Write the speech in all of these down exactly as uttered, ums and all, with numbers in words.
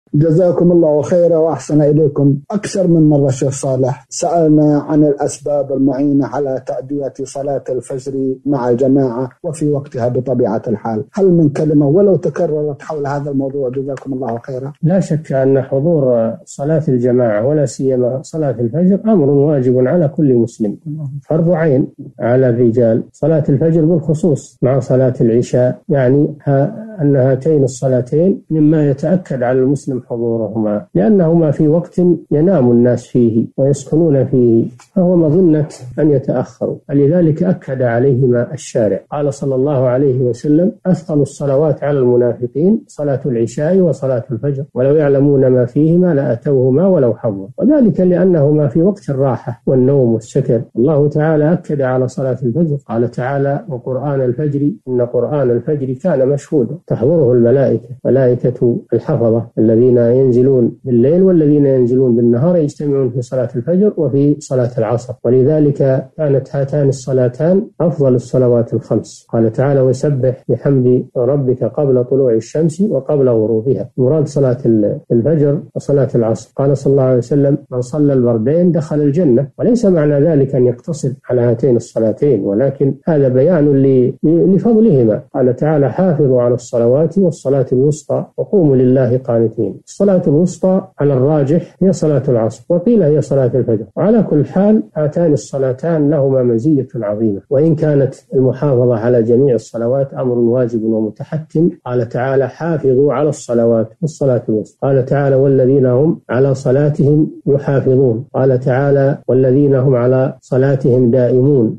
جزاكم الله خيرا وأحسن إليكم. أكثر من مرة شيخ صالح سألنا عن الأسباب المعينة على تأدية صلاة الفجر مع جماعة وفي وقتها بطبيعة الحال. هل من كلمة ولو تكررت حول هذا الموضوع؟ جزاكم الله خيرا. لا شك أن حضور صلاة الجماعة ولا سيما صلاة الفجر أمر واجب على كل مسلم، فرض عين على الرجال صلاة الفجر بالخصوص مع صلاة العشاء، يعني أن هاتين الصلاتين مما يتأكد على المسلم حضورهما، لأنهما في وقت ينام الناس فيه ويسكنون فيه، فهو مظنة أن يتأخروا، لذلك أكد عليهما الشارع. قال صلى الله عليه وسلم: أثقل الصلوات على المنافقين صلاة العشاء وصلاة الفجر ولو يعلمون ما فيهما لأتوهما ولو حظوا، وذلك لأنهما في وقت الراحة والنوم والسكن. الله تعالى أكد على صلاة الفجر، قال تعالى: وقرآن الفجر إن قرآن الفجر كان مشهودا تحضره الملائكة، ملائكة الحفظة الذين ينزلون بالليل والذين ينزلون بالنهار يجتمعون في صلاة الفجر وفي صلاة العصر، ولذلك كانت هاتان الصلاتان أفضل الصلوات الخمس. قال تعالى: وسبح بحمد ربك قبل طلوع الشمس وقبل غروبها، مراد صلاة الفجر وصلاة العصر. قال صلى الله عليه وسلم: من صلى البردين دخل الجنة، وليس معنى ذلك أن يقتصر على هاتين الصلاتين، ولكن هذا بيان لفضلهما. قال تعالى: حافظوا على الصلوات والصلاة الوسطى وقوموا لله قانتين. الصلاة الوسطى على الراجح هي صلاة العصر، وقيل هي صلاة الفجر، وعلى كل حال هاتان الصلاتان لهما مزية عظيمة، وإن كانت المحافظة على جميع الصلوات أمر واجب ومتحتم. قال تعالى: حافظوا على الصلوات والصلاة الوسطى. قال تعالى: والذين هم على صلاتهم يحافظون. قال تعالى: والذين هم على صلاتهم دائمون.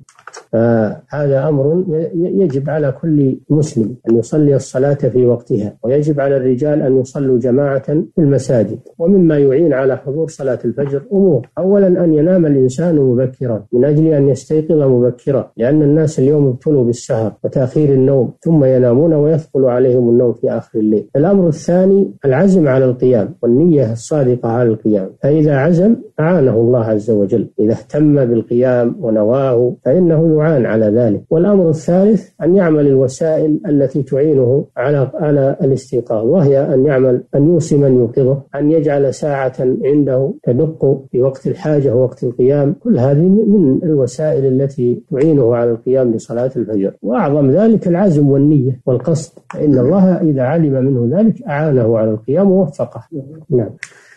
فهذا أمر يجب على كل مسلم أن يصلي الصلاة في وقتها، ويجب على الرجال أن يصلوا جماعة في المساجد. ومما يعين على حضور صلاة الفجر أمور: أولا أن ينام الإنسان مبكرا من أجل أن يستيقظ مبكرا، لأن الناس اليوم ابتلوا بالسهر وتأخير النوم، ثم ينامون ويثقل عليهم النوم في آخر الليل. الأمر الثاني العزم على القيام والنية الصادقة على القيام، فإذا عزم أعانه الله عز وجل، إذا اهتم بالقيام ونواه فإنه يعان على ذلك. والأمر الثالث أن يعمل الوسائل التي تعينه على على الاستيقاظ، وهي أن يعمل أن يوصي من يوقظه، أن يجعل ساعة عنده تدق في وقت الحاجة ووقت القيام، كل هذه من الوسائل التي تعينه على القيام بصلاة الفجر. وأعظم ذلك العزم والنية والقصد، فإن الله إذا علم منه ذلك أعانه على القيام ووفقه. نعم.